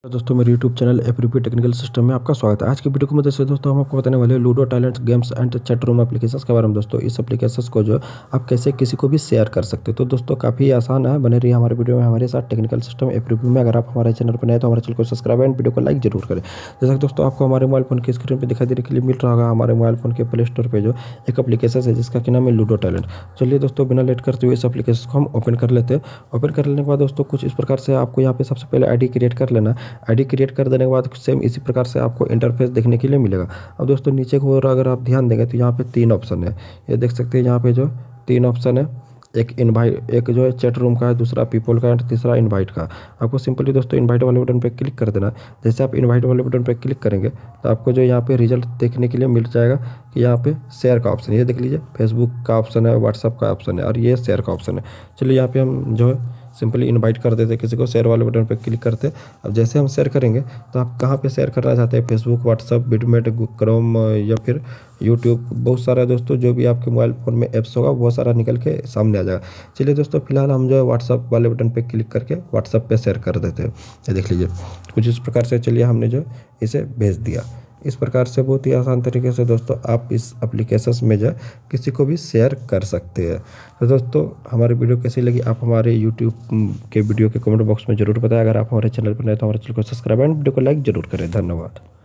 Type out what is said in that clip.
दोस्तों मेरे YouTube channel APP technical system में आपका स्वागत है। आज की वीडियो को मदद से दोस्तों हम आपको बताने वाले हैं Ludo talent games and chat room applications के बारे में। दोस्तों इस एप्लीकेशंस को जो आप कैसे किसी को भी शेयर कर सकते हो, तो दोस्तों काफ़ी आसान है। बने रहिए हमारे वीडियो में हमारे साथ टेक्निकल सिस्टम एपीपी में। अगर आप हमारे चैनल पर नए तो हमारे चैनल को सब्सक्राइब एंड वीडियो को लाइक जरूर करें। जैसा कि दोस्तों आपको हमारे मोबाइल फोन की स्क्रीन पर दिखाई देने के लिए मिल रहा होगा, हमारे मोबाइल फोन के प्ले स्टोर पर जो एक एप्लीकेशन है जिसका कि नाम है लूडो टैलेंट। चलिए दोस्तों बिना लेट करते हुए इस एप्लीकेशन को हम ओपन कर लेते हैं। ओपन कर लेने के बाद दोस्तों कुछ इस प्रकार से आपको यहाँ पे सबसे पहले आईडी क्रिएट कर लेना। आईडी क्रिएट कर देने के बाद सेम इसी प्रकार से आपको इंटरफेस देखने के लिए मिलेगा। अब दोस्तों नीचे को अगर आप ध्यान देंगे तो यहाँ पे 3 ऑप्शन है, ये देख सकते हैं। यहाँ पे जो 3 ऑप्शन है, एक इनवाइट, एक जो है चैट रूम का है, दूसरा पीपल का है, तीसरा इनवाइट का। आपको सिंपली दोस्तों इनवाइट वाले बटन पे क्लिक कर देना। जैसे आप इनवाइट वाले बटन पे क्लिक करेंगे तो आपको जो यहाँ पे रिजल्ट देखने के लिए मिल जाएगा कि यहाँ पे शेयर का ऑप्शन, ये देख लीजिए, फेसबुक का ऑप्शन है, व्हाट्सअप का ऑप्शन है और ये शेयर का ऑप्शन है। चलिए यहाँ पे हम जो है सिंपली इनवाइट कर देते किसी को, शेयर वाले बटन पर क्लिक करते। अब जैसे हम शेयर करेंगे तो आप कहाँ पे शेयर करना चाहते हैं, फेसबुक, व्हाट्सअप, बिटमेट, क्रोम या फिर यूट्यूब, बहुत सारा दोस्तों जो भी आपके मोबाइल फ़ोन में ऐप्स होगा वो सारा निकल के सामने आ जाएगा। चलिए दोस्तों फिलहाल हम जो है व्हाट्सअप वाले बटन पे क्लिक करके व्हाट्सअप पे शेयर कर देते हैं। ये देख लीजिए कुछ इस प्रकार से। चलिए हमने जो इसे भेज दिया। इस प्रकार से बहुत ही आसान तरीके से दोस्तों आप इस एप्लीकेशंस में जो किसी को भी शेयर कर सकते हैं। तो दोस्तों हमारी वीडियो कैसी लगी आप हमारे यूट्यूब के वीडियो के कमेंट बॉक्स में ज़रूर बताएं। अगर आप हमारे चैनल पर नए तो हमारे चैनल को सब्सक्राइब एंड वीडियो को लाइक ज़रूर करें। धन्यवाद।